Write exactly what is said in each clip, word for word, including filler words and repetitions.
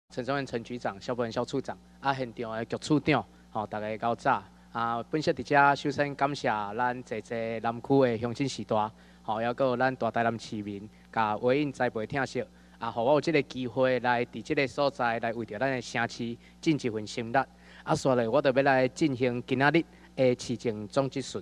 陈忠元陈局长、萧伯文萧处长，啊，现场的局处长，吼、大家到早。啊，本席伫遮首先感谢咱济济南区的乡亲时代，吼，还有咱大台南市民，甲回应栽培听惜，啊，互我有即个机会来伫即个所在来为着咱的城市尽一份心力。啊，所以我就要来进行今仔日的市政总质询。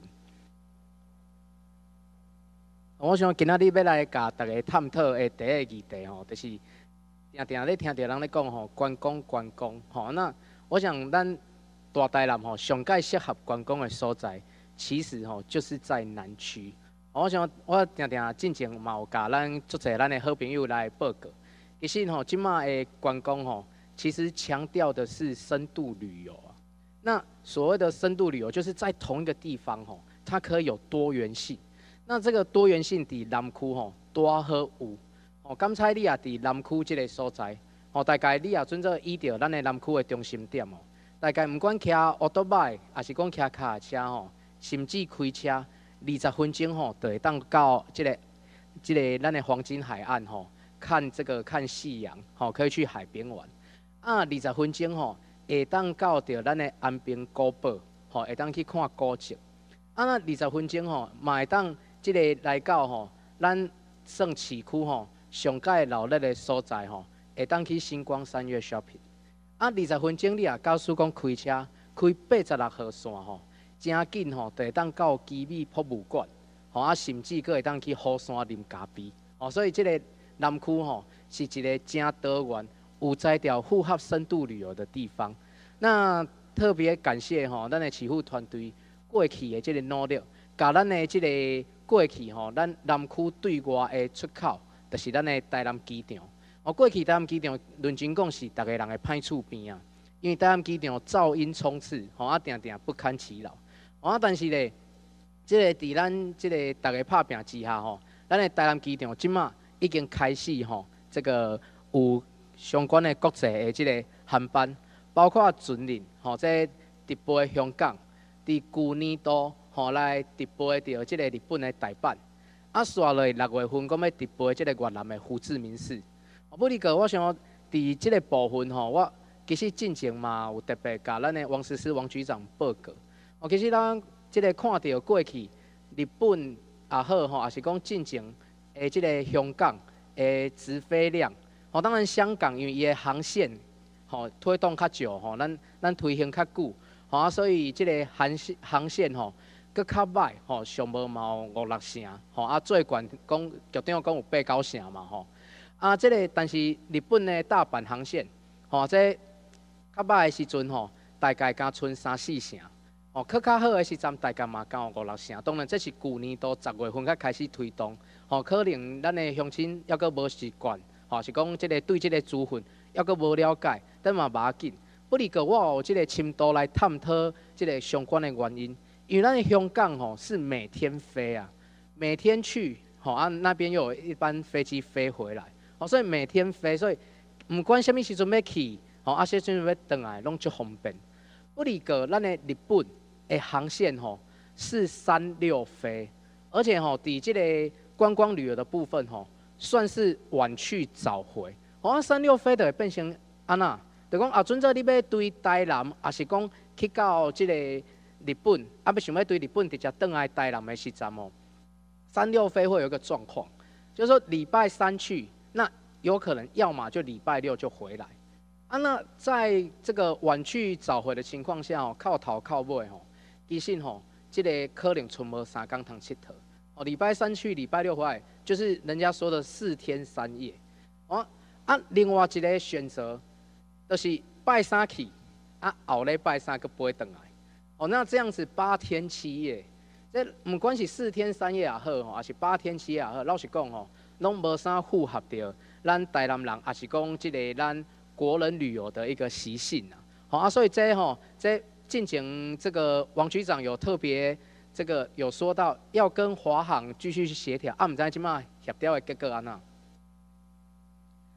我想今仔日要来甲大家探讨的第一个议题吼，就是定定咧听到人咧讲吼，观光观光吼。那我想咱大台南吼上界适合观光的所在，其实吼就是在南区。我想我定定进前嘛有甲咱足侪咱的好朋友来报告。其实吼，即马的观光吼，其实强调的是深度旅游啊。那所谓的深度旅游，就是在同一个地方吼，它可以有多元性。那这个多元性伫南区吼多好有，哦，刚才你也伫南区这个所在，哦，大概你也准做依照咱的南区的中心点哦，大概唔管骑奥多拜，还是讲骑脚踏车吼，甚至开车二十分钟吼，就会当到这个这个咱的黄金海岸吼，看这个看夕阳，吼，可以去海边玩。啊，二十分钟吼，会当到着咱的安平古堡，吼，会当去看古迹。啊，那二十分钟吼，嘛会当。即个来到吼，咱算市区吼上界热闹的所在吼，会当去星光三月 shopping。啊，二十分钟你也假使讲开车开八十六号线吼，真紧吼，就会当到基美博物馆，吼啊，甚至佫会当去虎山啉咖啡。哦，所以即个南区吼是一个真多元、有在调符合深度旅游的地方。那特别感谢吼，咱的市府团队过去的即个努力，甲咱的即个。过去吼，咱南区对外的出口，就是咱的台南机场。哦，过去台南机场，论真讲是逐个人的歹厝边啊，因为台南机场噪音充斥，吼啊，定定不堪其扰。哦啊，但是咧，即个伫咱即个逐个拍拼之下吼，咱的台南机场即马已经开始吼，这个有相关的国际的即个航班，包括船轮，吼，即直飞香港，伫旧年度。吼来直飞到即个日本的大阪，啊，续落六月份，讲要直飞即个越南的胡志明市。不哩个，我想伫即个部分吼，我其实进前嘛有特别甲咱的王思思王局长报告。哦，其实咱即个看到过去日本也好吼，也是讲进前的即个香港的直飞量，吼，当然香港因为伊的航线吼推动较少吼，咱咱推行较久，吼啊，所以即个航线航线吼。佫较歹吼，上无嘛有五六成，吼啊最悬讲局长讲有八九成嘛吼，啊即、這个但是日本的大阪航线，吼即较歹的时阵吼，大概敢剩三四成，吼佫较好的时阵大概嘛敢有五六成。当然这是旧年度十月份才开始推动，吼可能咱的乡亲抑佫无习惯，吼是讲即个对即个资讯抑佫无了解，但嘛无要紧。不哩个我有即个深度来探讨即个相关的原因。因为咱的香港吼是每天飞啊，每天去吼啊那边又有一班飞机飞回来，哦，所以每天飞，所以唔管什么时阵要去，吼啊，什么时阵要回来，拢足方便。不哩个咱的日本的航线吼是三六飞，而且吼伫即个观光旅游的部分吼，算是晚去早回。哦啊，三六飞就会变成安那，就讲啊，准做你要对台南，还是讲去到即个。日本啊，要想要对日本直接转来台南的时阵哦，三六飞会有一个状况，就是说礼拜三去，那有可能要么就礼拜六就回来啊。那在这个晚去早回的情况下哦，靠头靠尾吼，其实吼，这个可能剩无三天通佚佗哦。礼拜三去，礼拜六回来，就是人家说的四天三夜哦。啊，另外一个选择就是拜三去，啊后礼拜三佫飞转来。哦，那这样子八天七夜，这不管是四天三夜也好吼，还是八天七夜也好，老实讲吼，拢无啥符合着咱台南人，还是讲即个咱国人旅游的一个习性啊。好啊，所以这吼，这进前这个王局长有特别这个有说到，要跟华航继续协调，啊，唔知即马协调的结果安怎？ 呃，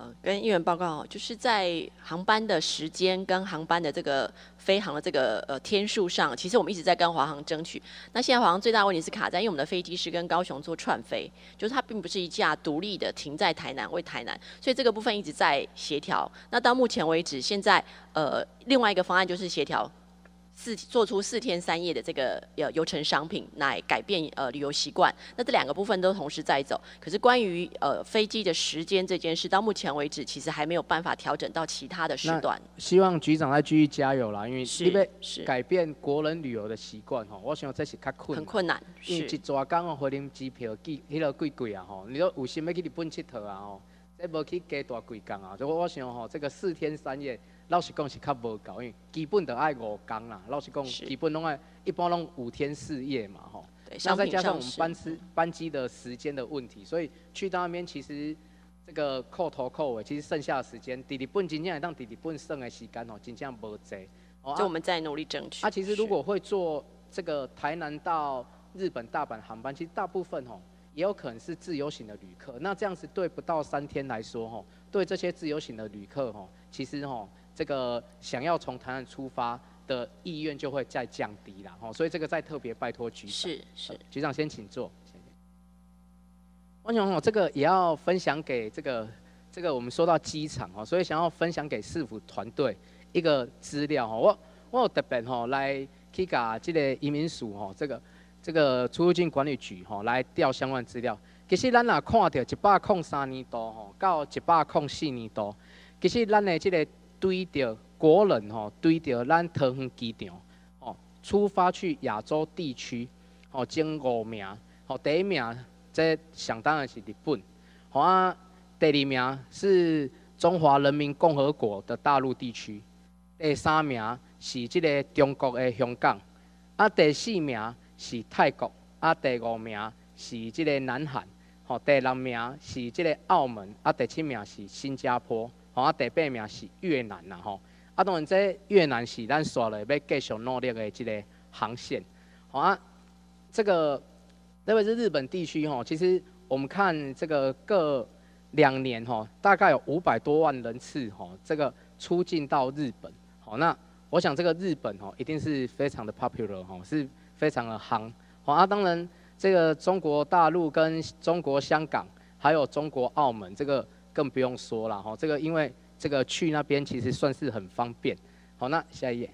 呃跟议员报告，就是在航班的时间跟航班的这个飞航的这个呃天数上，其实我们一直在跟华航争取。那现在华航最大的问题是卡在，因为我们的飞机是跟高雄做串飞，就是它并不是一架独立的停在台南为台南，所以这个部分一直在协调。那到目前为止，现在呃另外一个方案就是协调。四做出四天三夜的这个呃游程商品来改变呃旅游习惯，那这两个部分都同时在走。可是关于呃飞机的时间这件事，到目前为止其实还没有办法调整到其他的时段。 希望局长再继续加油啦，因为是你要是改变国人旅游的习惯吼，我想这是较困难。 很困难， 因为一是抓工哦，回林机票几迄个贵贵啊吼，你都有心要去日本佚佗啊吼，这无去加大几工啊，所以我想吼，这个四天三夜。老实讲是较无够，因为基本就爱五天啦。老实讲，基本拢爱一般拢五天四夜嘛，吼。那再加上我们班次班机的时间的问题，所以去到那边其实这个扣头扣尾，其实剩下的时间，伫日本真正会当伫日本剩的时间吼，真正无济。 哦，就我们在努力争取。 啊，其实如果会做这个台南到日本大阪航班，其实大部分吼也有可能是自由行的旅客。那这样子对不到三天来说吼，对这些自由行的旅客吼，其实吼。这个想要从台南出发的意愿就会再降低啦，吼，所以这个再特别拜托局长。 是是， 局长先请坐。我想哦，这个也要分享给这个这个我们说到机场哦，所以想要分享给市府团队一个资料哦，我我有特别吼来去甲这个移民署吼，这个这个出入境管理局吼来调相关资料。其实咱若看到一百零三年度吼到一百零四年度，其实咱的这个对着国人吼，对着咱桃园机场吼，出发去亚洲地区吼，前五名吼，第一名这想当然是日本，吼啊，第二名是中华人民共和国的大陆地区，第三名是这个中国的香港，啊，第四名是泰国，啊，第五名是这个南韩，吼，第六名是这个澳门，啊，第七名是新加坡。吼啊，第八名是越南啦吼，啊当然这越南是咱刷了要继续努力的这个航线，好啊，这个特别是日本地区吼，其实我们看这个各两年吼，大概有五百多万人次吼，这个出境到日本，好，那我想这个日本吼一定是非常的 popular 吼，是非常的夯，好啊，当然这个中国大陆跟中国香港还有中国澳门这个。更不用说了哈，这个因为这个去那边其实算是很方便。好，那下一页。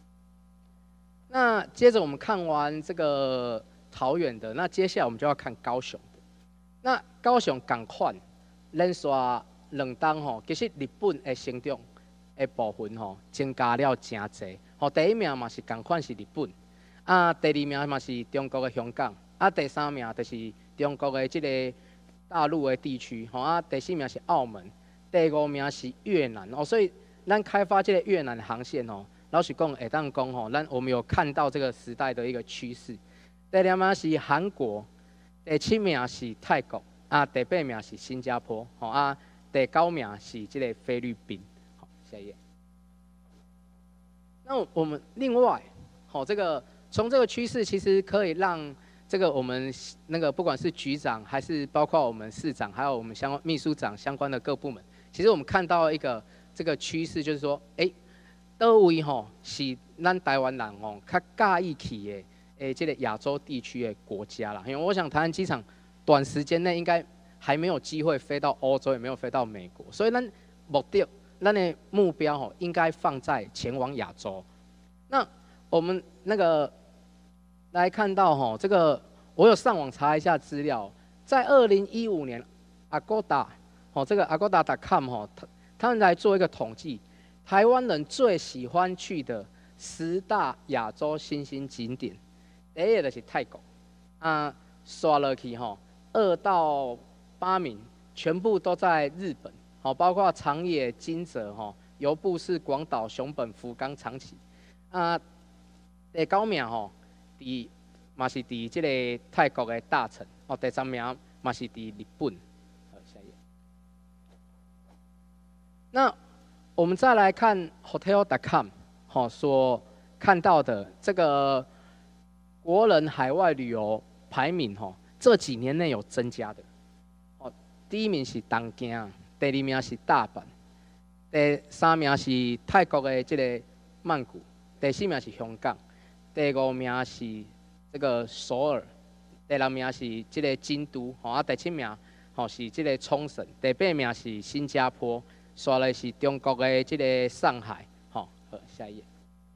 那接着我们看完这个桃园的，那接下来我们就要看高雄的。那高雄同款，连续两档吼，其实日本的成长的部分吼增加了真侪。吼，第一名嘛是同款是日本，啊，第二名嘛是中国的香港，啊，第三名就是中国的这个。大陆的地区，吼啊，第四名是澳门，第五名是越南哦，所以咱开发这个越南航线哦，老实讲，会当讲吼，咱我们有看到这个时代的一个趋势。第六名是韩国，第七名是泰国，啊，第八名是新加坡，吼啊，第九名是这个菲律宾。好，下一页。那我们另外，好，这个从这个趋势其实可以让。这个我们那个不管是局长，还是包括我们市长，还有我们相关秘书长相关的各部门，其实我们看到一个这个趋势，就是说，哎，倒位吼是咱台湾人吼较介意去的，诶，这个亚洲地区的国家啦。因为我想台湾机场短时间内应该还没有机会飞到欧洲，也没有飞到美国，所以咱目的，咱的目标吼应该放在前往亚洲。那我们那个。来看到哈，这个我有上网查一下资料，在二零一五年 ，Agoda 哦，这个 Agoda dot com 哈，他他们来做一个统计，台湾人最喜欢去的十大亚洲新兴景点，第一个就是泰国，啊，刷了去哈，二到八名全部都在日本，好，包括长野、金泽哈、由布市、广岛、熊本、福冈、长崎，啊，第九名吼。伫嘛是伫即个泰国的大城，哦，第三名嘛是伫日本。好，下一页。那我们再来看 hotel dot com 好所看到的这个国人海外旅游排名，吼，这几年内有增加的。哦，第一名是东京， 第二名是大阪，第三名是泰国的这个曼谷，第四名是香港，第五名是这个首尔，第六名是这个京都，吼啊第七名吼是这个冲绳，第八名是新加坡，刷来是中国的这个上海，吼，好，下一页。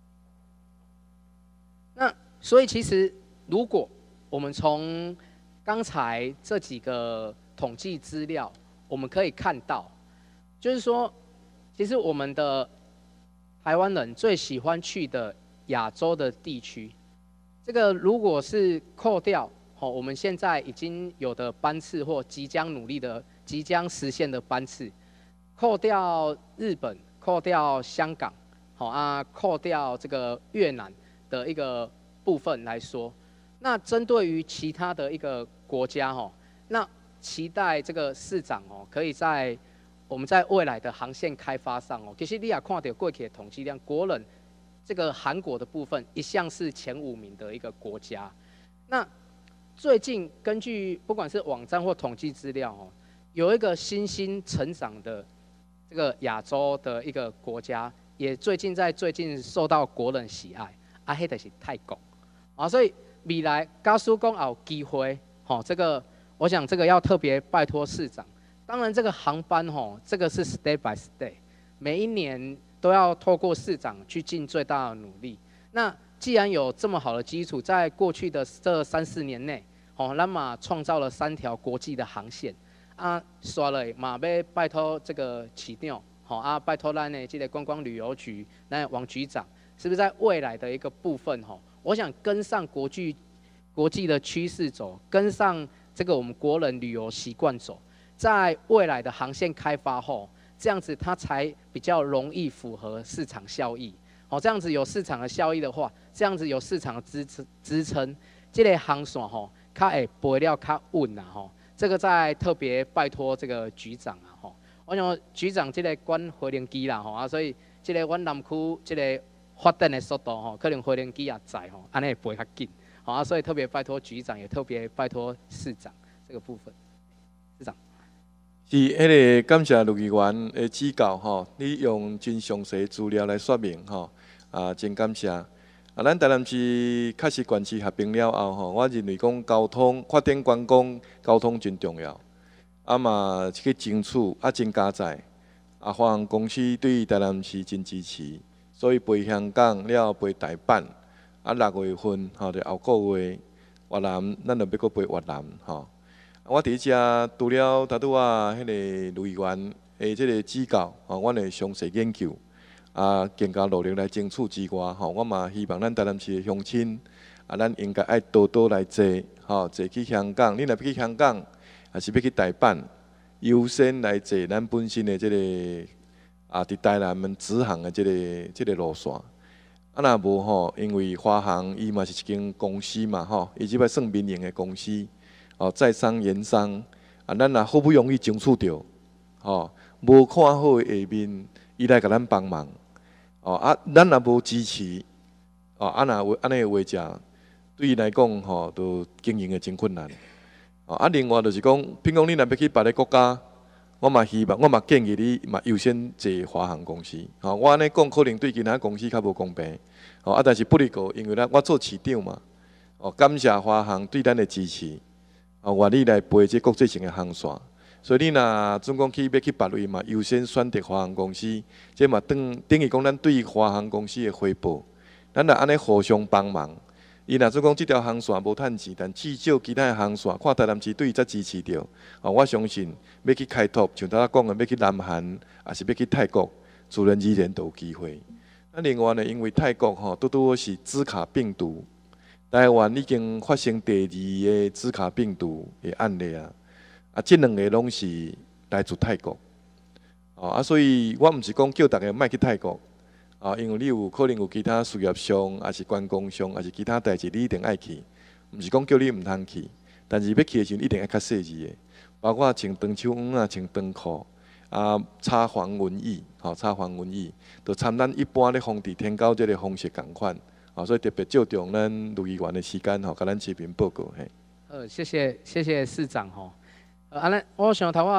那所以其实如果我们从刚才这几个统计资料，我们可以看到，就是说，其实我们的台湾人最喜欢去的亚洲的地区，这个如果是扣掉哦，我们现在已经有的班次或即将努力的、即将实现的班次，扣掉日本、扣掉香港，好啊，扣掉这个越南的一个部分来说，那针对于其他的一个国家哦，那期待这个市长哦，可以在我们在未来的航线开发上哦，其实你也看到过去的统计量，国人这个韩国的部分一向是前五名的一个国家。那最近根据不管是网站或统计资料哦，有一个新兴成长的这个亚洲的一个国家，也最近在最近受到国人喜爱，啊，迄就是泰国啊，所以未来假使讲有机会，吼、哦，这个我想这个要特别拜托市长。当然，这个航班吼，这个是 stay by stay， 每一年都要透过市长去尽最大的努力。那既然有这么好的基础，在过去的这三四年内，吼，咱嘛创造了三条国际的航线，啊，刷了嘛要拜托这个市长，吼啊，拜托咱的这个观光旅游局，那王局长，是不是在未来的一个部分吼，我想跟上国际国际的趋势走，跟上这个我们国人旅游习惯走。在未来的航线开发后，这样子它才比较容易符合市场效益。好，这样子有市场的效益的话，这样子有市场的支撑支撑，这类航线吼，它会飞了较稳啊吼。这个再特别拜托这个局长啊吼，我想局长这个管飞行机啦吼啊，所以这个阮南区这个发展的速度吼，可能飞行机也在吼，安尼会飞较紧。好啊，所以特别拜托局长，也特别拜托市长这个部分，市长。 是，迄个感谢陆议员的指教吼，你用真详细资料来说明吼，啊，真感谢。啊，咱台南市确实县市合并了后吼，我认为讲交通发展观光交通真重要，啊嘛去争取啊真加载，啊华航公司对台南市真支持，所以飞香港了飞台北，啊六月份吼，就后个月越南，咱就要搁飞越南吼。我伫遮除了头拄啊，迄个陆议员诶，即个指教，吼，阮会详细研究，啊，更加努力来争取之外，吼，我嘛希望咱台南市诶乡亲，啊，咱应该爱多多来坐，吼，坐去香港。你若要去香港，还是要去台北，优先来坐咱本身诶即个啊，伫台南们直航诶即个即个路线。啊，若无吼，因为华航伊嘛是一间公司嘛，吼，伊即摆算民营诶公司。哦，在商言商，啊，咱也好不容易争取到，吼，无看好的下面，伊来甲咱帮忙，哦，啊，咱也无支持，哦，啊，若安尼的话者，对伊来讲，吼，都经营的真困难，哦，啊，另外就是讲，譬如讲你若要去别个国家，我嘛希望，我嘛建议你嘛优先坐华航公司，吼，我安尼讲可能对其他公司较无公平，哦，啊，但是不离个，因为咱我做市长嘛，哦，感谢华航对咱的支持。哦，愿意来飞这国际性的航线，所以你若总讲去要去别位嘛，优先选择华航公司，这嘛等等于讲咱对华航公司的回报，咱若安尼互相帮忙。伊若总讲这条航线无趁钱，但至少其他的航线，看台南市对伊才支持着。哦，我相信要去开拓，像头仔讲的，要去南韩，还是要去泰国，自然而然都有机会。那另外呢，因为泰国吼，拄拄是兹卡病毒。台湾已经发生第二个兹卡病毒的案例啊，啊，这两个拢是来自泰国，哦啊，所以我毋是讲叫大家莫去泰国，啊，因为你有可能有其他事业上，还是观光上，还是其他代志，你一定爱去，毋是讲叫你毋通去，但是要去的时候一定要较细致的，包括穿长手环啊，穿长裤，啊，插防蚊液，吼、哦，插防蚊液，就参咱一般咧防治天狗这个方式共款。啊，所以特别注重咱陆议员的时间吼，甲咱市民报告嘿。 呃，谢谢谢谢市长吼。呃，安尼我想头啊，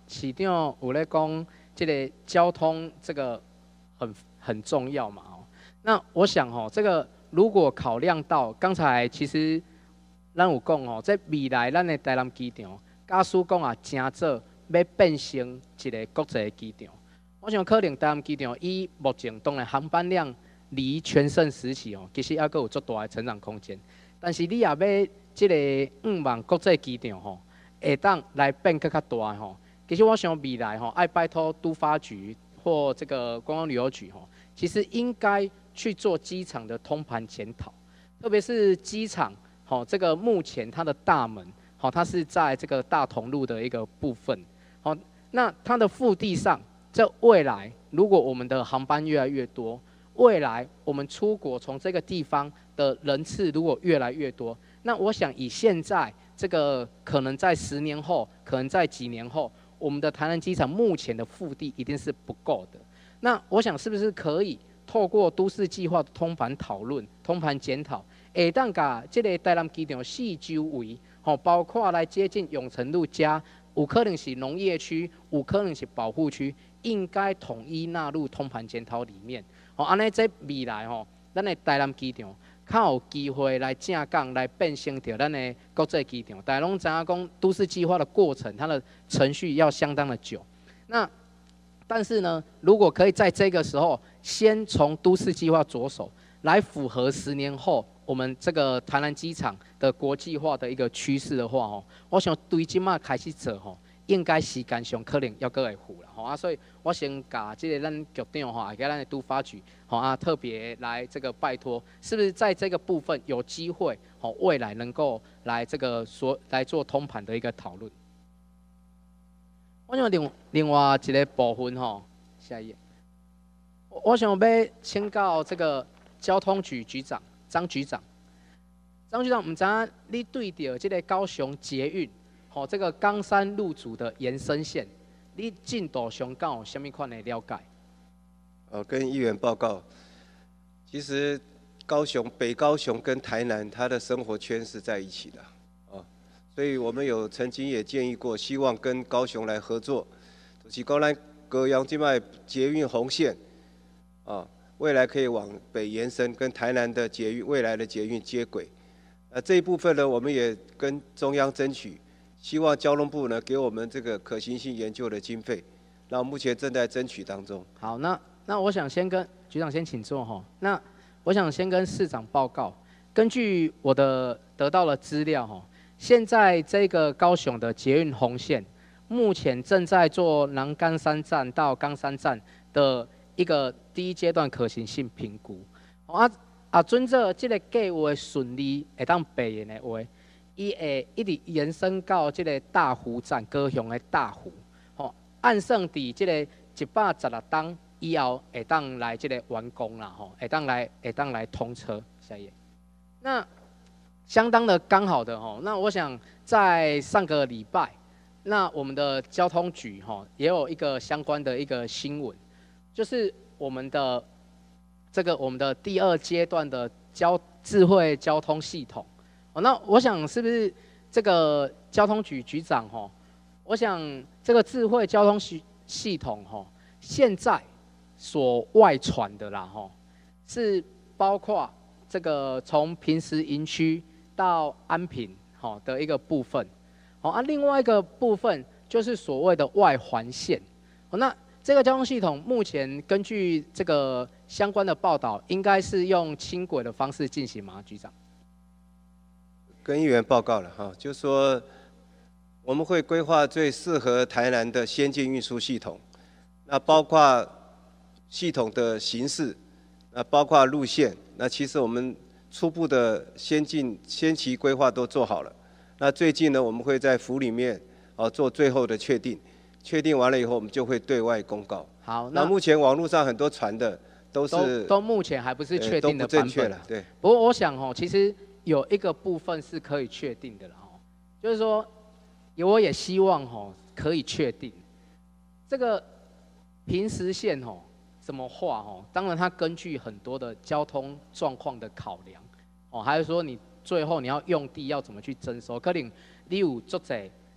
市长有咧讲，这个交通这个很很重要嘛哦。那我想哦，这个如果考量到刚才其实咱有讲哦，在未来咱的台南机场，假使讲啊，真做要变成一个国际机场，我想可能台南机场以目前当然航班量离全盛时期哦，其实还阁有足大的成长空间。但是你也要这个五万国际机场吼，会当来变更较大吼。其实我想未来吼，爱拜托都发局或这个观光旅游局吼，其实应该去做机场的通盘检讨，特别是机场吼，这个目前它的大门吼，它是在这个大同路的一个部分，好，那它的腹地上，这未来如果我们的航班越来越多，未来我们出国从这个地方的人次如果越来越多，那我想以现在这个可能在十年后，可能在几年后，我们的台南机场目前的腹地一定是不够的。那我想是不是可以透过都市计划的通盘讨论、通盘检讨，会当把这个台南机场四周围，吼，包括来接近永城路加，有可能是农业区，有可能是保护区，应该统一纳入通盘检讨里面。吼，安尼在未来吼，咱的台南机场较有机会来正港来变成着咱的国际机场。大家拢知影讲都市计划的过程，它的程序要相当的久。那但是呢，如果可以在这个时候先从都市计划着手，来符合十年后我们这个台南机场的国际化的一个趋势的话，吼，我想对即马开始做吼。应该时间上可能要搁会付啦，吼啊，所以我先甲这个咱局长吼，也甲咱的都发局吼啊，特别来这个拜托，是不是在这个部分有机会吼，未来能够来这个所来做通盘的一个讨论。我想另另外一个部分吼，下一页，我想要请教这个交通局局长张局长，张局长，唔知影你对着这个高雄捷运？哦，这个冈山路组的延伸线，你进度上敢有什么款的了解？ 呃，跟议员报告，其实高雄、北高雄跟台南，它的生活圈是在一起的，啊，所以我们有曾经也建议过，希望跟高雄来合作，就是高兰隔阳静脉捷运红线，啊，未来可以往北延伸，跟台南的捷运未来的捷运接轨。呃，这一部分呢，我们也跟中央争取。希望交通部呢给我们这个可行性研究的经费，那目前正在争取当中。 好，那那我想先跟局长先请坐哈。那我想先跟市长报告，根据我的得到的资料哈，现在这个高雄的捷运红线，目前正在做南冈山站到冈山站的一个第一阶段可行性评估。啊啊，遵照这个计划顺利会当白演的话。伊会一直延伸到这个大湖站，高雄的大湖，吼，按算伫这个一百十六档以后，会当来这个完工啦，吼，会当来会当来通车。下一页，那相当的刚好的吼，那我想在上个礼拜，那我们的交通局吼也有一个相关的一个新闻，就是我们的这个我们的第二阶段的交智慧交通系统。哦，那我想是不是这个交通局局长吼？我想这个智慧交通系系统吼，现在所外传的啦吼，是包括这个从平时营区到安平吼的一个部分，哦啊，另外一个部分就是所谓的外环线。哦，那这个交通系统目前根据这个相关的报道，应该是用轻轨的方式进行吗，局长？ 跟议员报告了哈，就说我们会规划最适合台南的先进运输系统，那包括系统的形式，那包括路线，那其实我们初步的先进先期规划都做好了。那最近呢，我们会在府里面啊做最后的确定，确定完了以后，我们就会对外公告。 好， 那目前网络上很多传的都是都都目前还不是确定的版本， 都不正确了，对。 不过我想哦，其实。有一个部分是可以确定的了哦，就是说，我也希望哦可以确定，这个平时线哦怎么画哦，当然它根据很多的交通状况的考量哦，还有说你最后你要用地要怎么去征收，可能你有足侪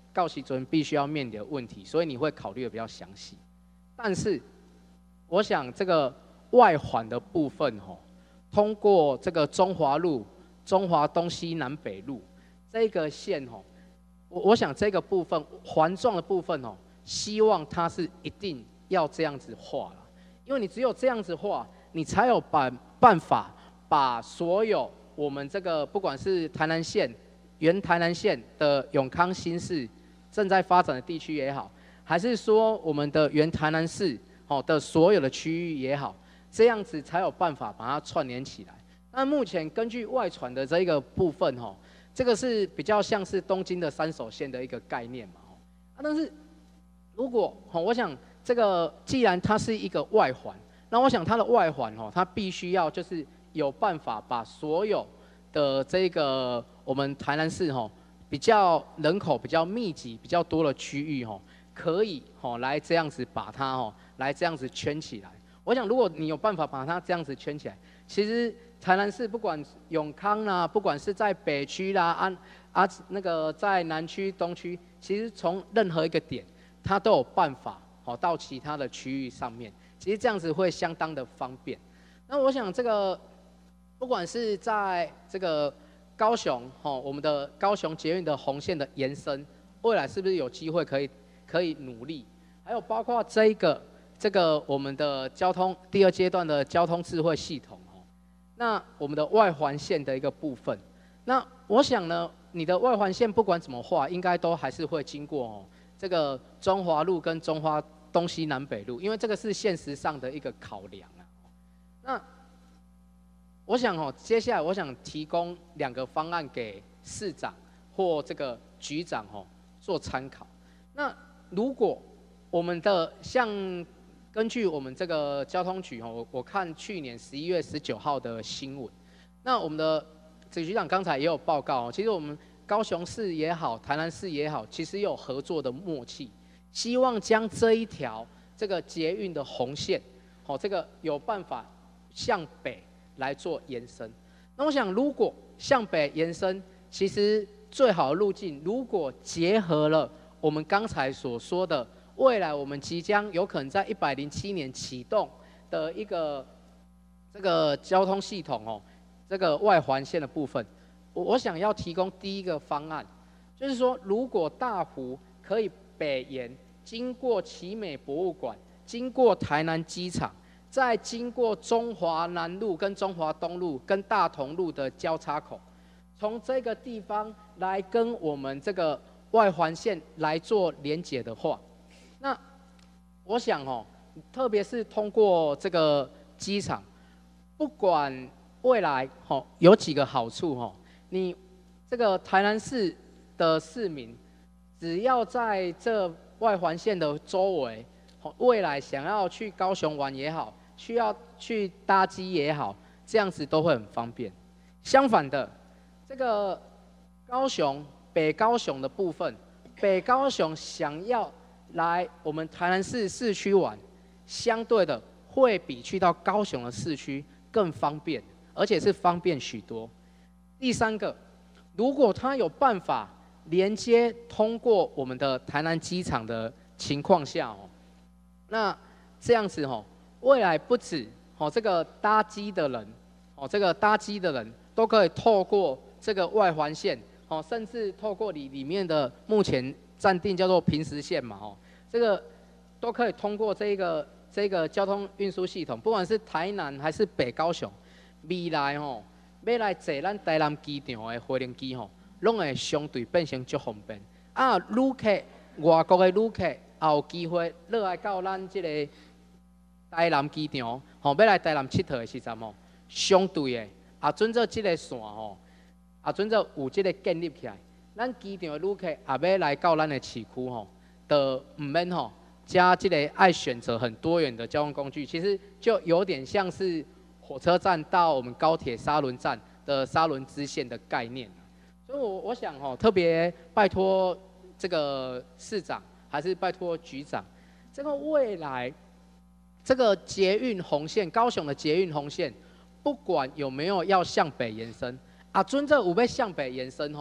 到时阵必须要面临的问题，所以你会考虑的比较详细。但是，我想这个外环的部分吼，通过这个中华路、中华东西南北路这个线吼，我我想这个部分环状的部分吼，希望它是一定要这样子画了，因为你只有这样子画，你才有办办法把所有我们这个不管是台南县、原台南县的永康新市正在发展的地区也好，还是说我们的原台南市哦的所有的区域也好，这样子才有办法把它串联起来。那目前根据外传的这个部分哈，这个是比较像是东京的三手线的一个概念嘛，啊，但是如果哈，我想这个既然它是一个外环，那我想它的外环哈，它必须要就是有办法把所有的这个我们台南市哈比较人口比较密集、比较多的区域哈，可以哈来这样子把它哈来这样子圈起来。我想如果你有办法把它这样子圈起来，其实台南市不管永康啦，不管是在北区啦、啊啊那个在南区、东区，其实从任何一个点，它都有办法好到其他的区域上面。其实这样子会相当的方便。那我想这个不管是在这个高雄吼，我们的高雄捷运的红线的延伸，未来是不是有机会可以可以努力？还有包括这一个这个我们的交通第二阶段的交通智慧系统哦，那我们的外环线的一个部分，那我想呢，你的外环线不管怎么画，应该都还是会经过哦这个中华路跟中华东西南北路，因为这个是现实上的一个考量啊。那我想哦，接下来我想提供两个方案给市长或这个局长哦做参考。那如果我们的像根据我们这个交通局哦，我我看去年十一月十九号的新闻，那我们的这局长刚才也有报告哦，其实我们高雄市也好，台南市也好，其实也有合作的默契，希望将这一条这个捷运的红线，哦，这个有办法向北来做延伸。那我想，如果向北延伸，其实最好的路径，如果结合了我们刚才所说的，未来我们即将有可能在一百零七年启动的一个这个交通系统哦，这个外环线的部分，我我想要提供第一个方案，就是说，如果大湖可以北延，经过奇美博物馆，经过台南机场，再经过中华南路跟中华东路跟大同路的交叉口，从这个地方来跟我们这个外环线来做连结的话，那我想哦，特别是通过这个机场，不管未来哦有几个好处哦，你这个台南市的市民，只要在这外环线的周围，未来想要去高雄玩也好，需要去搭机也好，这样子都会很方便。相反的，这个高雄北高雄的部分，北高雄想要来我们台南市市区玩，相对的会比去到高雄的市区更方便，而且是方便许多。第三个，如果他有办法连接通过我们的台南机场的情况下哦，那这样子哦，未来不止哦这个搭机的人哦，这个搭机的人都可以透过这个外环线哦，甚至透过里里面的目前暂定叫做平时线嘛哦，这个都可以通过这个这个交通运输系统，不管是台南还是北高雄，未来哦要来坐咱台南机场的飞行机吼，拢会相对变成足方便。啊，旅客外国的旅客也有机会落来到咱这个台南机场，吼要来台南佚佗的时阵吼，相对的啊，准做这个线吼，啊准做有这个建立起来，咱机场的旅客也要来到咱的市区吼，就唔免吼加这个爱选择很多元的交通工具，其实就有点像是火车站到我们高铁沙仑站的沙仑支线的概念。所以我我想吼，特别拜托这个市长，还是拜托局长，这个未来这个捷运红线，高雄的捷运红线，不管有没有要向北延伸，啊，准这有要向北延伸吼，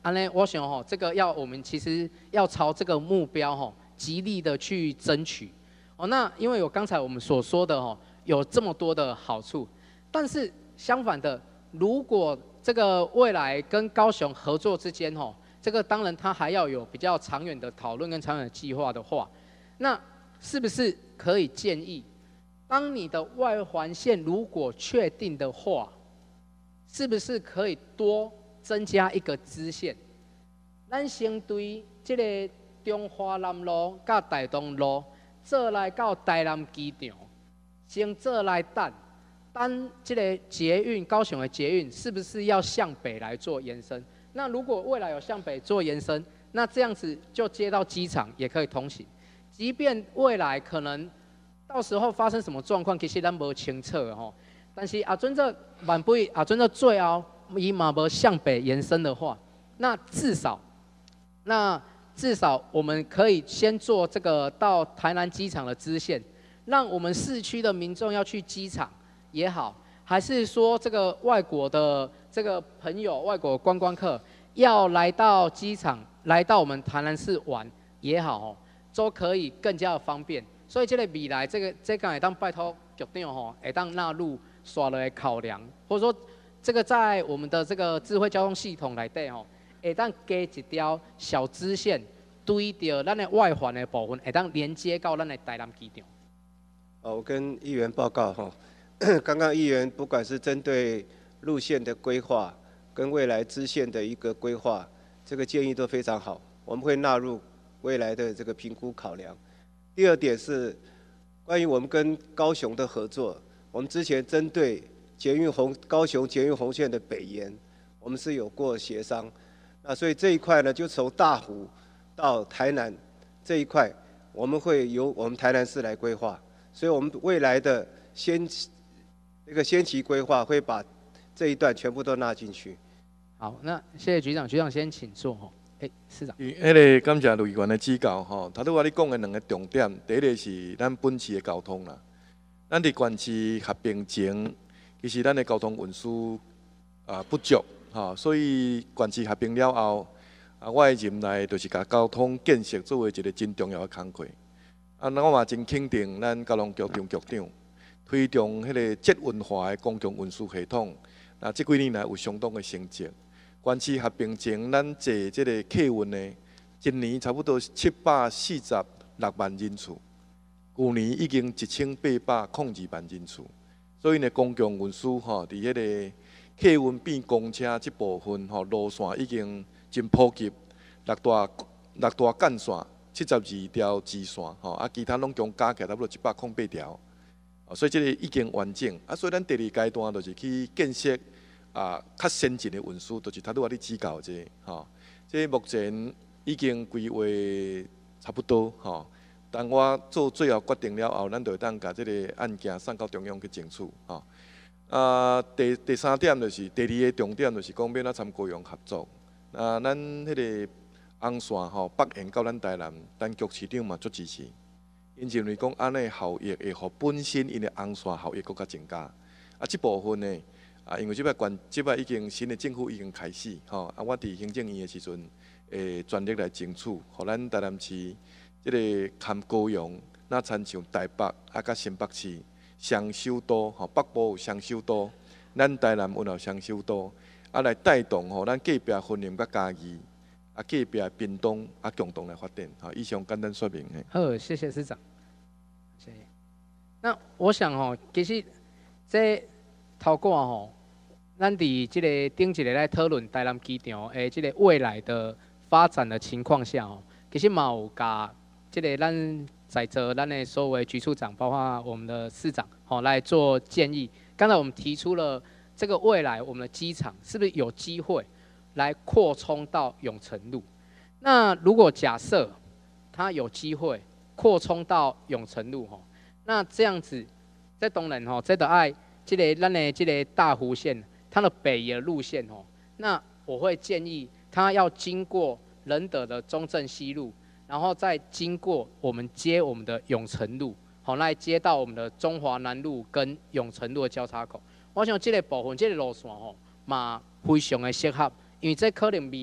安尼，我想吼，这个要我们其实要朝这个目标吼，极力的去争取。哦，那因为有刚才我们所说的吼，有这么多的好处，但是相反的，如果这个未来跟高雄合作之间吼，这个当然它还要有比较长远的讨论跟长远的计划的话，那是不是可以建议，当你的外环线如果确定的话，是不是可以多增加一个支线？咱先对这个中华南路甲大东路做来到台南机场，先做来等，等这个捷运高雄的捷运是不是要向北来做延伸？那如果未来有向北做延伸，那这样子就接到机场也可以通行。即便未来可能到时候发生什么状况，其实咱无清楚吼。但是阿准这万不阿准这最后伊嘛无向北延伸的话，那至少，那至少我们可以先做这个到台南机场的支线，让我们市区的民众要去机场也好，还是说这个外国的这个朋友、外国观光客要来到机场、来到我们台南市玩也好哦，都可以更加的方便。所以这个未来这个这个会当拜托局长吼，会当纳入刷的考量，或者说这个在我们的这个智慧交通系统内底吼，会当加一条小支线，对着咱的外环的部分，会当连接到咱的台南机场。 哦，我跟议员报告哈，刚刚议员不管是针对路线的规划跟未来支线的一个规划，这个建议都非常好，我们会纳入未来的这个评估考量。第二点是关于我们跟高雄的合作，我们之前针对捷运红高雄捷运红线的北延，我们是有过协商，那所以这一块呢，就从大湖到台南这一块，我们会由我们台南市来规划，所以我们未来的先这个先期规划会把这一段全部都纳进去。 好，那谢谢局长，局长先请坐吼。哎，市长。 迄个感谢陆议员的指教吼，头拄我你讲的两个重点，第一个是咱本市的交通啦。咱伫县市合并前，其实咱的交通运输啊不足吼，所以县市合并了后，啊我的任内就是甲交通建设作为一个真重要的工课。啊，我嘛真肯定咱交通局张局长推动迄个捷运化的公共运输系统，啊，这几年来有相当的成绩。县市合并前，咱坐这个客运呢，一年差不多七百四十六万人次，去年已经一千八百零二万人次。所以呢，公共运输吼，伫迄个客运变公车这部分吼，路线已经真普及，六大六大干线七十二条支线吼，啊，其他拢共加起来差不多一百零八条。所以这个已经完整。啊，所以咱第二阶段就是去建设。啊，较先进的运输，就是头拄我咧指教这吼，这目前已经规划差不多吼。当我做最后决定了后，咱就当甲这个案件送到中央去争取吼。啊，第第三点就是第二个重点，就是讲要咱参高雄合作。啊，咱迄个红线吼北延到咱台南，咱局市长嘛足支持，因认为讲安尼效益会互本身因的红线效益更加增加。啊，这部分呢？啊，因为即摆关，即摆已经新的政府已经开始，吼、啊，我伫行政院的时阵，会全力来争取，互咱台南市即个含高雄，那参像台北啊，甲新北市双首都，吼、北部有双首都，咱台南有双首都，啊来带动吼咱隔壁分林甲嘉义，啊隔壁屏东啊共同来发展，吼、以上简单说明。 好，谢谢市长。谢谢。那我想吼，其实这。透过吼，咱伫即个顶一个来讨论台南机场诶，即个未来的发展的情况下吼，其实嘛有甲即个咱在座咱的所有局处长，包括我们的市长，吼来做建议。刚才我们提出了这个未来我们的机场是不是有机会来扩充到永城路？那如果假设它有机会扩充到永城路吼，那这样子，在当然吼，这个爱。这个咱的这个大湖线，它的北移的路线哦，那我会建议它要经过仁德的中正西路，然后再经过我们接我们的永城路，好来接到我们的中华南路跟永城路的交叉口。我想这个部分这个路线吼嘛非常的适合，因为这可能未来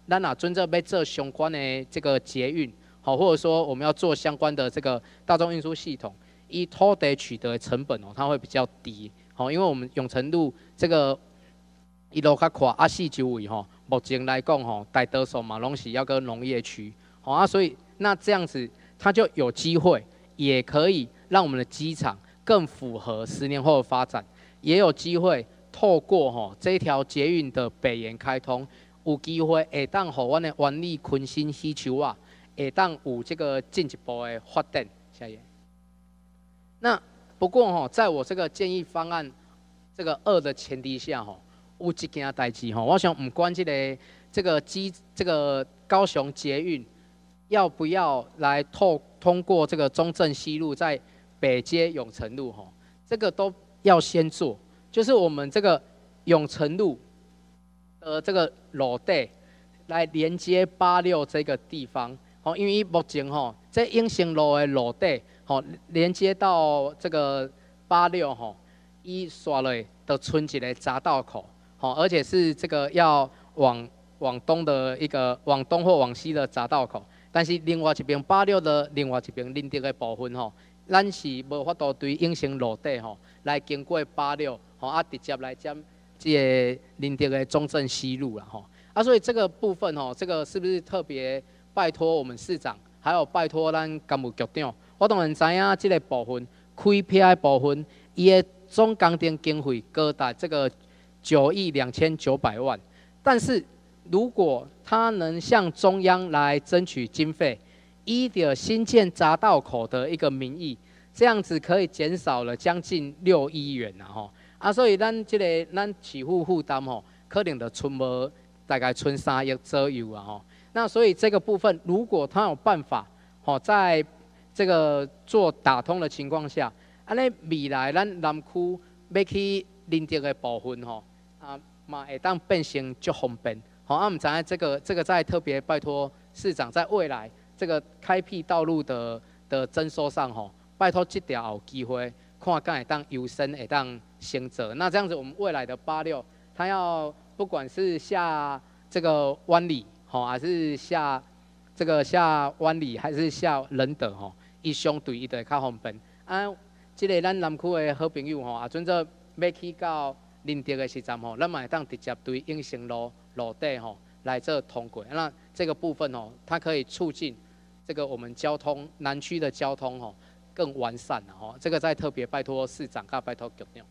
咱啊准则要做相关的这个捷运，好，或者说我们要做相关的这个大众运输系统，以土地取得的成本哦，它会比较低，好，因为我们永成路这个一路较宽，啊四周围吼，目前来讲吼，大多数嘛拢是要个农业区，好啊，所以那这样子它就有机会，也可以让我们的机场更符合十年后的发展，也有机会透过吼这条捷运的北延开通，有机会会当互阮的湾里昆新需求啊，会当有这个进一步的发展。下一页。那不过吼，在我这个建议方案这个二的前提下吼，有一件代志吼，我想不管这个这个机这个高雄捷运要不要来透通过这个中正西路在北接永成路吼，这个都要先做，就是我们这个永成路的这个路底来连接八六这个地方，吼，因为目前吼在永兴路的路底，吼连接到这个八六吼，伊刷落的村一个匝道口，吼，而且是这个要往往东的一个往东或往西的匝道口，但是另外一边八六的另外一边林德的部分吼，咱是无法度对永兴路底吼来经过八六，吼啊直接来将这个林德的中正西路啦吼，啊所以这个部分吼，这个是不是特别拜托我们市长，还有拜托咱干务局长？我当然知影这个部分开辟的部分，伊的总工程经费高达这个九亿两千九百万，但是如果他能向中央来争取经费，依着新建匝道口的一个名义，这样子可以减少了将近六亿元啊吼啊，所以咱这个咱起户负担吼，可能就存无大概存三亿左右啊吼。那所以这个部分，如果他有办法吼，在这个做打通的情况下，安尼未来咱南区要去林德的部分吼啊，嘛会当变成足方便。好，啊，我们知影这个这个在特别拜托市长，在未来这个开辟道路的的征收上吼，拜托这条有机会，看敢会当优先会当先做。那这样子，我们未来的八六，它要不管是下这个湾里吼，还是下这个下湾里，还是下仁德吼，伊相对伊就会较方便。啊，即个咱南区的好朋友吼，啊，准则要去到林德的时阵吼，咱嘛会当直接对永兴路路底吼来做通过。那这个部分吼，它可以促进这个我们交通南区的交通吼更完善了吼。这个再特别拜托市长，甲拜托局长。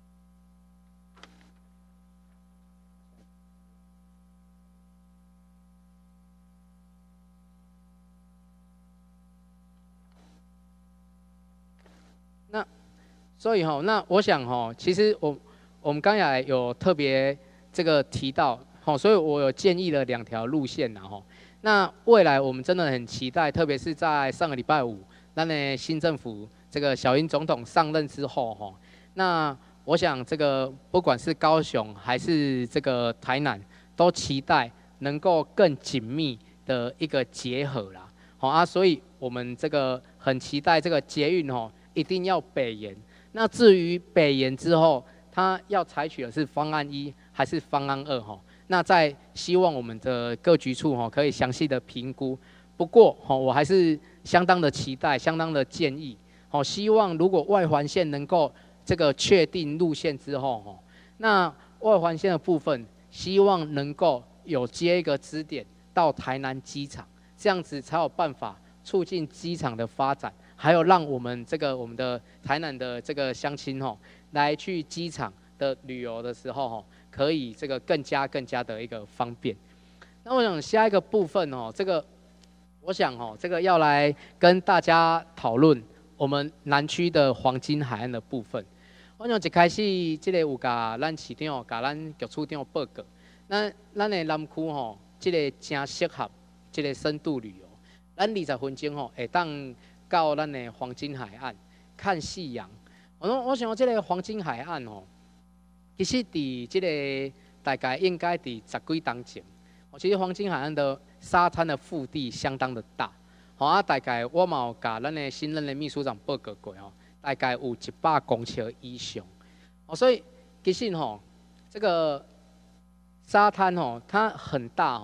那所以吼，那我想吼，其实我我们刚才有特别这个提到，吼，所以我有建议了两条路线呐吼。那未来我们真的很期待，特别是在上个礼拜五，那呢新政府这个小英总统上任之后吼，那我想这个不管是高雄还是这个台南，都期待能够更紧密的一个结合啦。好啊，所以我们这个很期待这个捷运吼，一定要北延。那至于北延之后，它要采取的是方案一还是方案二吼？那在希望我们的各局处吼可以详细的评估。不过吼，我还是相当的期待，相当的建议。吼，希望如果外环线能够这个确定路线之后吼，那外环线的部分，希望能够有接一个支点到台南机场，这样子才有办法促进机场的发展。还有让我们这个我们的台南的这个乡亲吼，来去机场的旅游的时候吼，可以这个更加更加的一个方便。那我想下一个部分哦，这个我想哦，这个要来跟大家讨论我们南区的黄金海岸的部分。我想一开始这个有甲咱市长、甲咱局处长报告，那咱的南区吼，这个真适合这个深度旅游。咱二十分钟吼，会当到咱的黄金海岸看夕阳。我我想这个黄金海岸吼，其实伫这个大概应该伫十几年前，其实黄金海岸的沙滩的腹地相当的大。好啊，大概我嘛有甲咱的新任的秘书长报告过吼，大概有一百公尺以上。哦，所以其实吼，这个沙滩吼，它很大吼，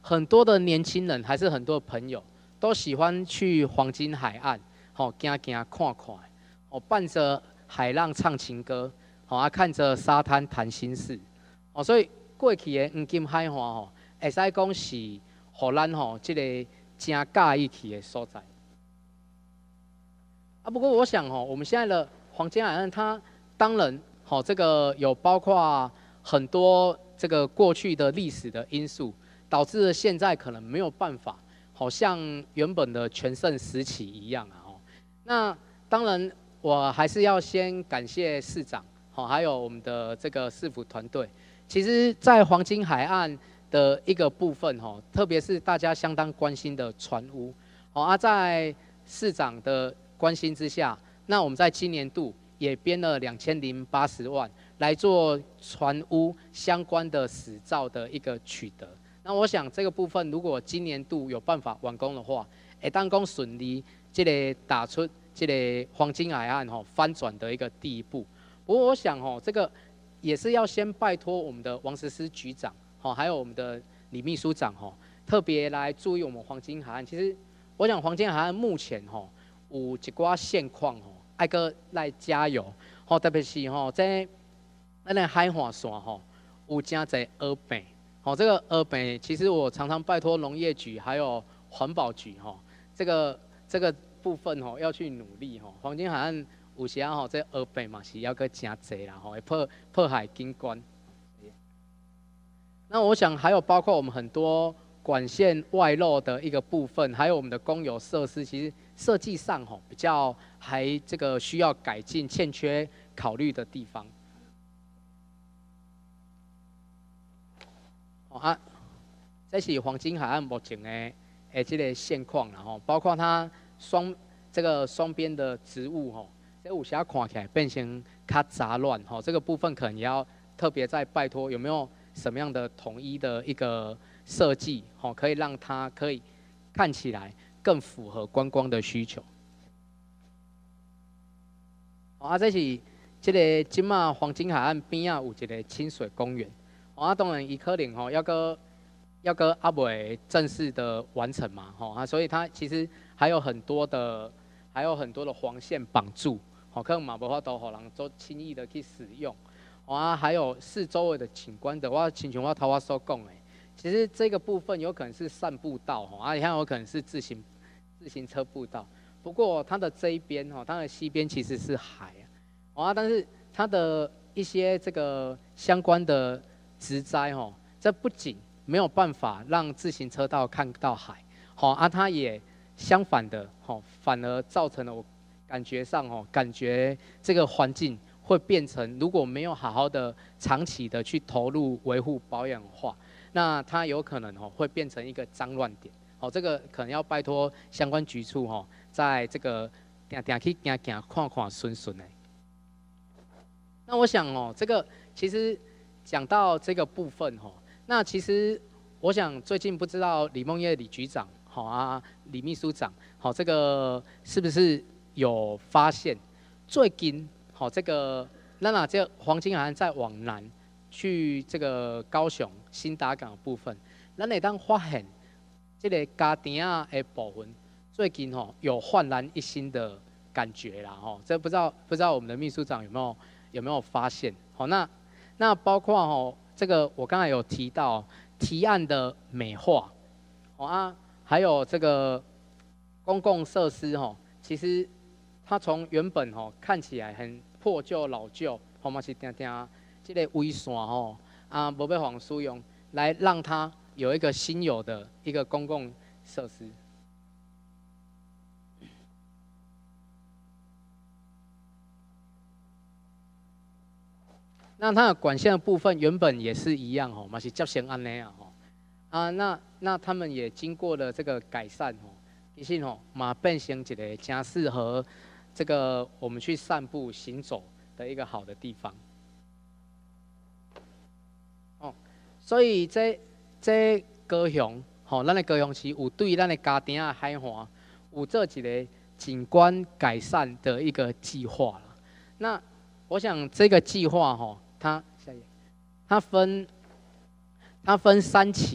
很多的年轻人还是很多朋友都喜欢去黄金海岸，吼行行看看，哦伴着海浪唱情歌，吼啊看着沙滩谈心事，哦所以过去的黄金海岸吼，会使讲是互咱吼即个真介意去的所在。啊不过我想吼，我们现在的黄金海岸它当然吼这个有包括很多这个过去的历史的因素。导致现在可能没有办法，好像原本的全盛时期一样啊。哦，那当然我还是要先感谢市长，好，还有我们的这个市府团队。其实，在黄金海岸的一个部分，哈，特别是大家相当关心的船屋，好啊，在市长的关心之下，那我们在今年度也编了两千零八十万来做船屋相关的使照的一个取得。那我想这个部分，如果今年度有办法完工的话，会当讲顺利，这个打出这个黄金海岸吼翻转的一个第一步。不过我想吼，这个也是要先拜托我们的王实施局长，吼，还有我们的李秘书长吼，特别来注意我们黄金海岸。其实我想黄金海岸目前吼有一寡现况吼，爱个来加油，吼，特别是吼在咱的海岸线吼有真侪恶病。好，这个鹅北其实我常常拜托农业局还有环保局哈，这个这个部分哈要去努力哈。黄金海岸有时啊哈，这鹅北嘛是要个真济啦哈，会破破坏景观。那我想还有包括我们很多管线外露的一个部分，还有我们的公有设施，其实设计上哈比较还这个需要改进、欠缺考虑的地方。啊，这是黄金海岸目前的诶这个现况啦吼，包括它双这个双边的植物吼，这有时看起来变成较杂乱吼，这个部分可能也要特别再拜托有没有什么样的统一的一个设计吼，可以让它可以看起来更符合观光的需求。啊，这是这个今嘛黄金海岸边啊有一个清水公园。啊，当然，伊可能吼要个要个阿未正式的完成嘛，吼啊，所以它其实还有很多的，还有很多的黄线绑住，吼，可能嘛无法度互人做轻易的去使用，啊，还有四周围的景观的，我亲像我头我所讲的，其实这个部分有可能是散步道，吼，啊，也有可能是自行自行车步道，不过它的这一边，吼，它的西边其实是海啊，但是它的一些这个相关的植栽吼，这不仅没有办法让自行车道看到海，好啊，它也相反的，吼，反而造成了我感觉上吼，感觉这个环境会变成，如果没有好好的长期的去投入维护保养的话，那它有可能吼会变成一个脏乱点，好，这个可能要拜托相关局处吼，在这个定定去行行看看顺顺的。那我想哦，这个其实。讲到这个部分哈，那其实我想最近不知道李梦叶李局长好啊，李秘书长好，这个是不是有发现最近好这个那那这黄金海岸再往南去这个高雄新达港的部分，咱会当发现这个家庭啊的部分最近吼有焕然一新的感觉啦吼，这不知道不知道我们的秘书长有没有有没有发现好那。那包括吼，这个我刚才有提到提案的美化，哦啊，还有这个公共设施吼，其实它从原本吼看起来很破旧老旧，吼嘛是定定这个微线吼啊，无被人使用，来让它有一个新有的一个公共设施。那它的管线的部分原本也是一样吼，嘛是接成安尼啊吼，啊那那他们也经过了这个改善吼，其实吼嘛变成一个真适合这个我们去散步行走的一个好的地方。哦，所以这这高雄吼，咱的高雄市有对咱的家庭啊海岸有做一个景观改善的一个计划啦。那我想这个计划吼。它下一页，它分它分三期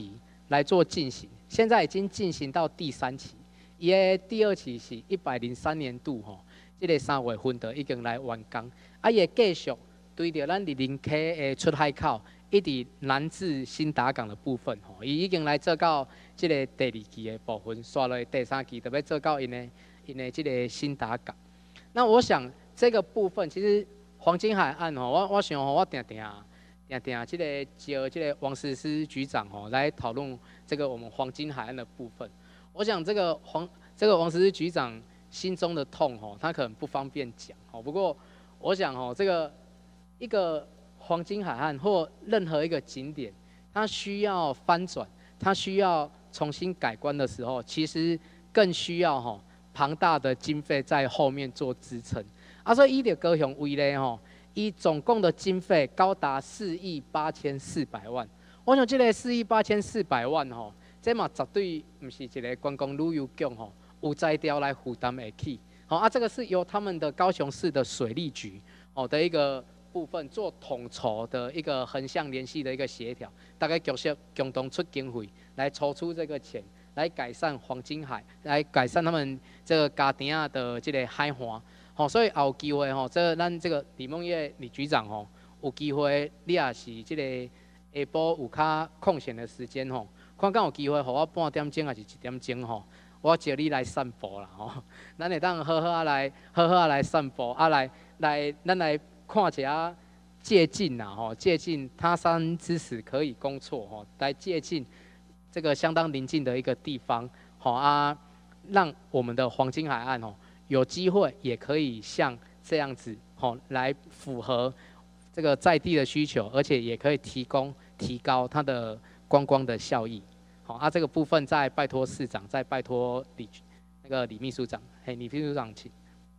来做进行，现在已经进行到第三期，伊的第二期是一百零三年度吼，即、这个三月份的已经来完工，啊，伊会继续对着咱日林溪的出海口，一直南至新达港的部分吼，伊已经来做到即个第二期的部分，刷落第三期特别做到因的因的即个新达港。那我想这个部分其实黄金海岸吼，我我想吼，我定定。定定，这个叫这个王思思局长吼来讨论这个我们黄金海岸的部分。我想这个黄这个王思思局长心中的痛吼，他可能不方便讲吼。不过我想吼，这个一个黄金海岸或任何一个景点，它需要翻转，它需要重新改观的时候，其实更需要吼庞大的经费在后面做支撑。啊，所以伊着高雄为咧吼。伊总共的经费高达四亿八千四百万，我想这个四亿八千四百万吼，这嘛绝对不是一个观光旅游局吼有才调来负担得起。好啊，这个是由他们的高雄市的水利局哦的一个部分做统筹的一个横向联系的一个协调，大概局势共同出经费来筹出这个钱，来改善黄金海，来改善他们这个家庭啊的这个海岸。吼、哦，所以也有机会吼，这咱这个李梦叶李局长吼，有机会你也是这个下晡有较空闲的时间吼，看敢有机会，互我半点钟还是一点钟吼，我招你来散步啦吼，咱会当好好啊来，好好啊来散步，啊来来，咱来看一下借鉴呐吼，借鉴他山之石可以攻错吼，来借鉴这个相当邻近的一个地方，好啊，让我们的黄金海岸吼。有机会也可以像这样子，吼，来符合这个在地的需求，而且也可以提供提高它的观光的效益。好，啊，这个部分再拜托市长，再拜托李那个李秘书长，嘿，李秘书长请。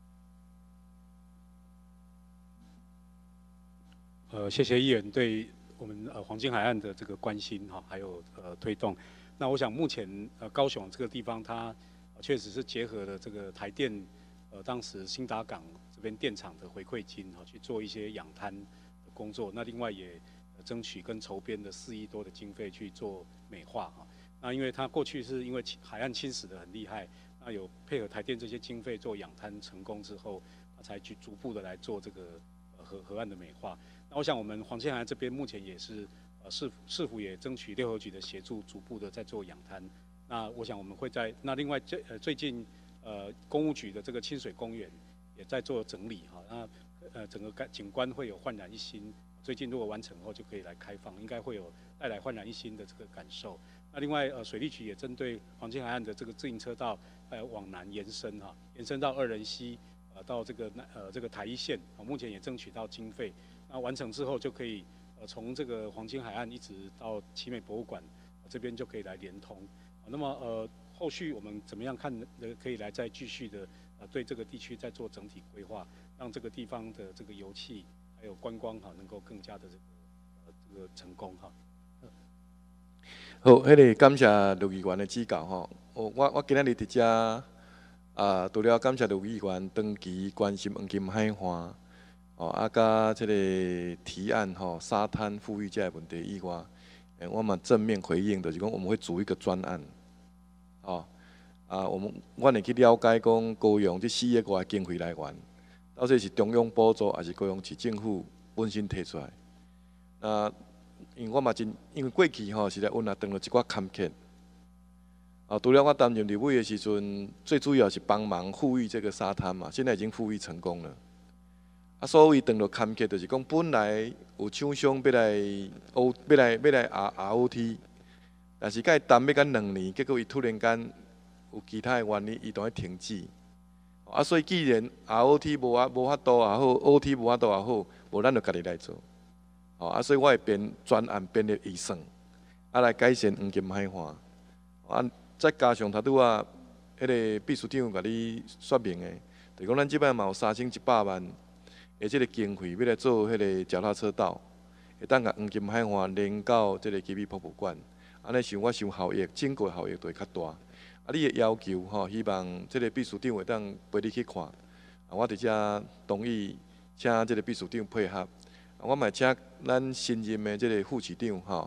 呃，谢谢议员对我们呃黄金海岸的这个关心哈，还有呃推动。那我想目前呃高雄这个地方它确实是结合了这个台电。呃，当时新达港这边电厂的回馈金哈，去做一些养滩的工作。那另外也、呃、争取跟筹编的四亿多的经费去做美化哈。那因为它过去是因为海岸侵蚀的很厉害，那有配合台电这些经费做养滩成功之后，才去逐步的来做这个呃河河岸的美化。那我想我们黄金海岸这边目前也是呃市市府也争取六合局的协助，逐步的在做养滩。那我想我们会在那另外最呃最近。呃，公务局的这个清水公园也在做整理哈，那呃整个景观会有焕然一新。最近如果完成后就可以来开放，应该会有带来焕然一新的这个感受。那另外呃水利局也针对黄金海岸的这个自行车道呃往南延伸哈，延伸到二仁溪呃到这个呃这个台一线啊，目前也争取到经费。那完成之后就可以呃从这个黄金海岸一直到奇美博物馆、呃、这边就可以来连通。啊、那么呃。后续我们怎么样看？呃，可以来再继续的呃，对这个地区再做整体规划，让这个地方的这个油气还有观光哈，能够更加的这个呃这个成功哈。 好，迄、那个感谢陆议员的指教吼。我我今仔日伫遮啊，除了感谢陆议员长期关心黄金海岸哦，啊，甲这个提案吼沙滩富裕这个问题以外，诶，我们正面回应就是讲我们会组一个专案。哦，啊，我们我会去了解讲高雄这四亿外经费来源，到底是中央补助还是高雄市政府本身提出来？啊，因为我嘛真，因为过去吼是来阮也当了一寡坎坷。啊，除了我担任立委的时阵，最主要是帮忙富裕这个沙滩嘛，现在已经富裕成功了。啊，所谓当了坎坷，就是讲本来有厂商要来 O 要来要来 R R O T。但是，甲伊谈要到两年，结果伊突然间有其他的原因，伊就会停止。啊，所以既然 R O T 无啊无法度也好 ，O T 无法度也好，无咱就家己来做。哦，啊，所以我会编专案编列预算，啊来改善黄金海岸。啊，再加上头拄啊，迄个秘书长甲你说明的，就讲咱即摆嘛有三千一百万，而即个经费要来做迄个脚踏车道，会当甲黄金海岸连到即个吉米博物馆。安尼想我想效益，整个效益就会较大。啊，你的要求吼，希望这个秘书长会当陪你去看。啊，我伫遮同意，请这个秘书长配合。啊，我嘛请咱新任的这个副市长吼，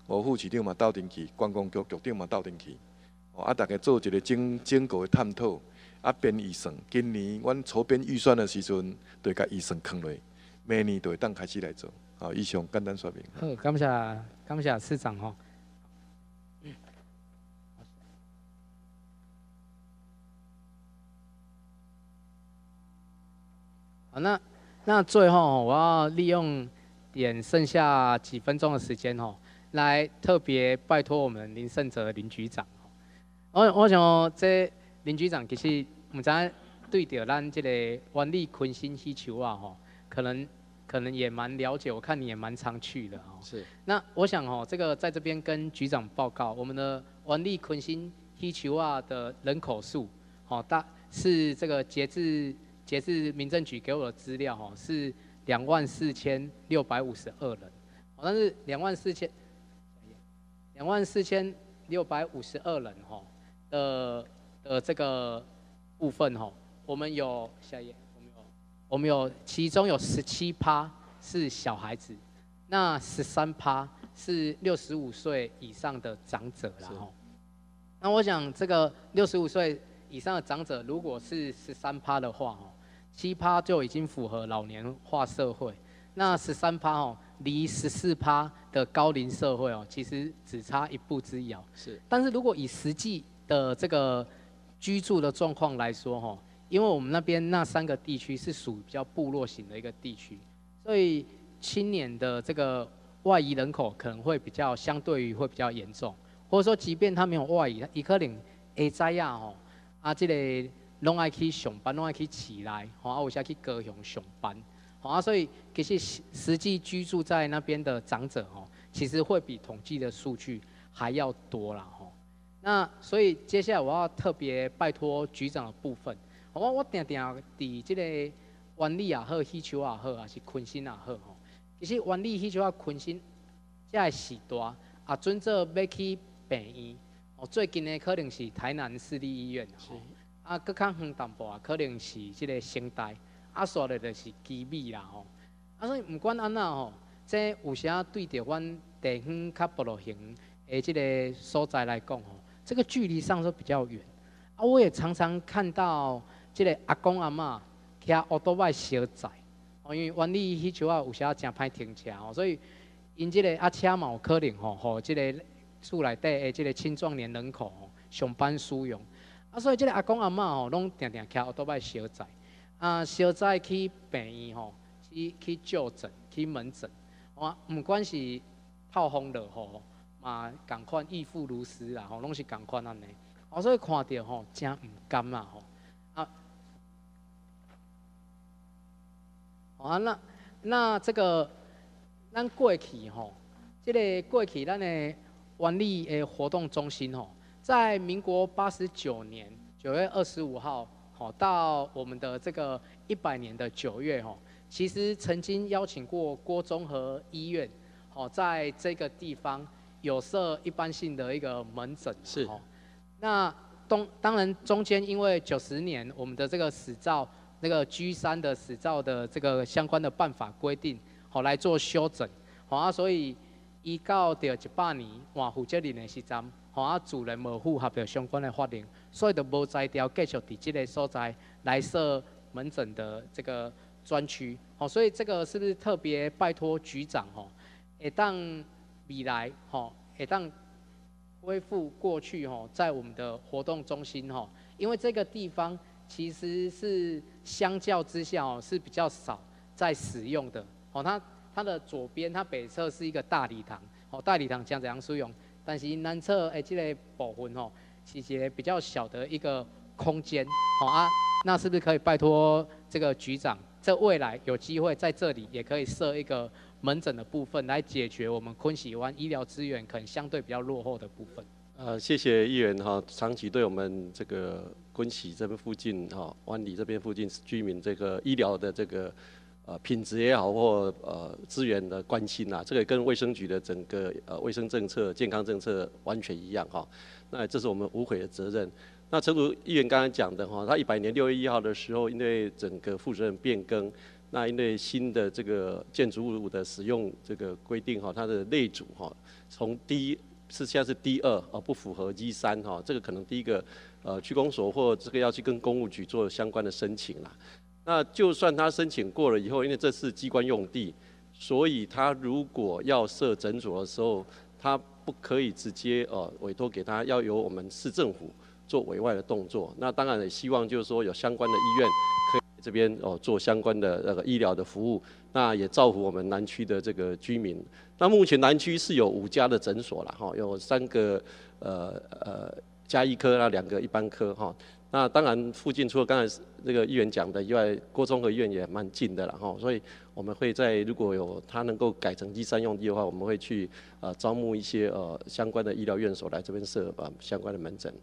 哦，副市长嘛斗阵去，观光局局长嘛斗阵去，哦，啊，大家做一个整整个的探讨，啊，编预算。今年阮筹编预算的时阵，就甲预算放落，明年就会当开始来做。好，以上简单说明。 好，感谢感谢市长吼。好，那那最后我要利用点剩下几分钟的时间吼，来特别拜托我们林胜哲林局长。我我想这林局长其实唔知对着咱这个湾里昆新希球啊吼，可能可能也蛮了解，我看你也蛮常去的哦。 是。 那我想哦，这个在这边跟局长报告，我们的湾里昆新希球啊的人口数，哦，大是这个截至。截至民政局给我的资料，哈，是两万四千六百五十二人，但是两万四千两万四千六百五十二人，哈的的这个部分，哈，我们有下一页，我们有我们有其中有十七趴是小孩子，那十三趴是六十五岁以上的长者啦，哈。那我想这个六十五岁以上的长者，如果是十三趴的话，哈。七趴就已经符合老年化社会，那十三趴哦，离十四趴的高龄社会哦，其实只差一步之遥。 是， 但是如果以实际的这个居住的状况来说哈，因为我们那边那三个地区是属于比较部落型的一个地区，所以青年的这个外移人口可能会比较相对于会比较严重，或者说即便他没有外移，伊可能会知呀吼啊这个。拢爱去上班，拢爱去市内，吼啊有时去高雄上班，吼啊，所以其实实际居住在那边的长者，吼，其实会比统计的数据还要多啦，吼。那所以接下来我要特别拜托局长的部分，我我定定伫这个湾里也好，喜球也好，还是昆新也好，吼，其实湾里、喜球啊、昆新，这个时段啊，准做要去病院，哦，最近的可能是台南市立医院，吼。啊，搁较远淡薄啊，可能是即个生态，啊，煞咧就是基米啦吼。啊，所以毋管安怎吼，这有时啊对着阮地方较部落型的即个所在来讲吼，这个距离上是比较远。啊，我也常常看到即个阿公阿嬷骑奥多麦小载，哦，因为湾里迄chỗ啊有时啊真歹停车吼，所以因即个啊车嘛有可能吼，互即个厝内底的即个青壮年人口吼上班使用。啊，所以即个阿公阿嬷吼，拢定定骑奥多麦小载，啊，小载去病院吼，去去就诊、去门诊，啊，毋管是透风落雨嘛，共款亦复如斯啦，吼，拢是共款安尼。哦，所以看到吼，真毋甘啦吼。啊，啊，那那这个咱过去吼，即个过去咱的湾里的活动中心吼。在民国八十九年九月二十五号，好到我们的这个一百年的九月，哈，其实曾经邀请过郭综合医院，好在这个地方有设一般性的一个门诊， 是。 那当当然中间因为九十年我们的这个死照那个 G 三的死照的这个相关的办法规定，好来做修整，好啊，所以依到到一百年换负责人的时阵。吼啊，自然无符合着相关的法令，所以就无再调继续伫即个所在来设门诊的这个专区。吼，所以这个是不是特别拜托局长吼，会当未来吼，会当恢复过去吼，在我们的活动中心吼，因为这个地方其实是相较之下哦是比较少在使用的。吼，它它的左边它北侧是一个大礼堂，吼，大礼堂将怎样使用？但是南侧诶，这个部分吼，是一个比较小的一个空间，好啊，那是不是可以拜托这个局长，这未来有机会在这里也可以设一个门诊的部分，来解决我们昆喜湾医疗资源可能相对比较落后的部分？ 呃，谢谢议员哈，长期对我们这个昆喜这边附近哈，湾里这边附近居民这个医疗的这个。呃，品质也好，或呃资源的关心啊，这个跟卫生局的整个呃卫生政策、健康政策完全一样哈。那这是我们无悔的责任。那诚如议员刚才讲的哈，他一百年六月一号的时候，因为整个负责人变更， 那因为新的这个建筑物的使用这个规定哈，它的类组哈，从 D 是现在是 D 二啊，不符合 G 三哈，这个可能第一个呃区公所或这个要去跟公务局做相关的申请啦。那就算他申请过了以后，因为这是机关用地，所以他如果要设诊所的时候，他不可以直接呃委托给他，要由我们市政府做委外的动作。那当然也希望就是说有相关的医院可以这边哦做相关的那个医疗的服务，那也造福我们南区的这个居民。那目前南区是有五家的诊所啦，哈，有三个呃呃家医科啦，两个一般科哈。那当然附近除了刚才那个议员讲的以外，郭综合医院也蛮近的啦，哈，所以我们会在如果有它能够改成第三用地的话，我们会去呃招募一些呃相关的医疗院所来这边设呃相关的门诊。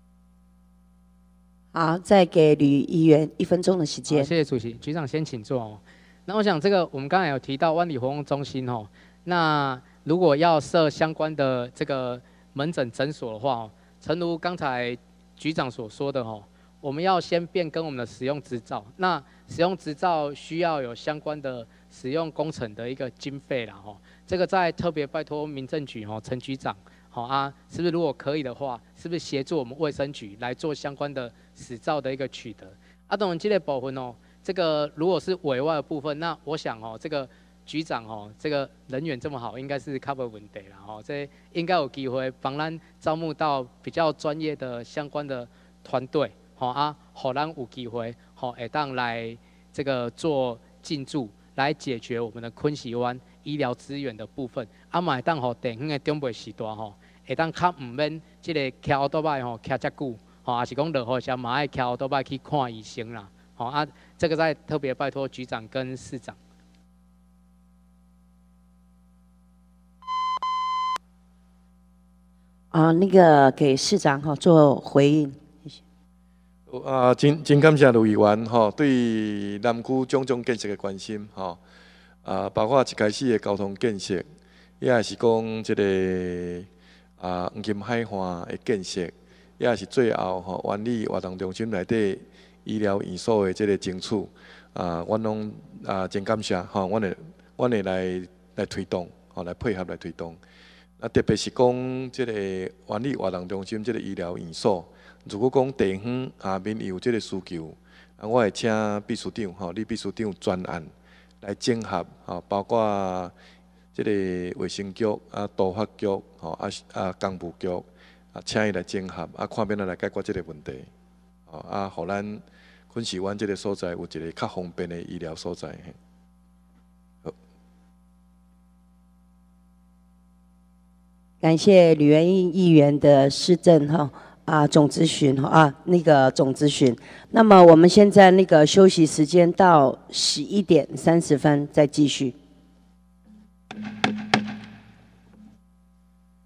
好，再给吕议员一分钟的时间。 谢谢主席，局长先请坐哦。那我想这个我们刚才有提到湾里活动中心哦，那如果要设相关的这个门诊诊所的话哦，诚如刚才局长所说的哦，我们要先变更我们的使用执照。那使用执照需要有相关的使用工程的一个经费啦吼，这个在特别拜托民政局吼陈局长好啊，是不是如果可以的话，是不是协助我们卫生局来做相关的使照的一个取得？啊，当然这个部分哦，这个如果是委外的部分，那我想哦，这个局长哦，这个人缘这么好，应该是 cover 问题啦吼，这应该有机会帮咱招募到比较专业的相关的团队，吼啊，让咱有机会吼会当来这个做进驻，来解决我们的昆溪湾医疗资源的部分，啊嘛会当吼地方的长辈时代吼，会当较唔免即个骑奥多摆吼骑遮久，吼也是讲落雨时嘛爱骑奥多摆去看医生啦，吼啊，这个再特别拜托局长跟市长。 啊，那个给市长哈做回应，谢谢。 啊，真真感谢卢议员吼对南区种种建设的关心吼，啊，包括一开始的交通建设，也是讲这个啊黄金海岸的建设，也是最后吼湾里活动中心内底医疗院所的这个争取，啊，阮拢啊真感谢吼，阮会阮会来来推动，吼来配合来推动。啊，特别是讲即个湾里活动中心即个医疗院所，如果讲地方下面有即个需求，啊，我会请秘书长吼，李秘书长专案来整合吼，包括即个卫生局、啊都发局、吼啊啊工务局，啊请伊来整合，啊看变怎来解决即个问题，吼啊，互咱昆溪湾即个所在有一个较方便的医疗所在。 感谢吕元英议员的施政哈啊总咨询哈啊那个总咨询。那么我们现在那个休息时间到十一点三十分再继续。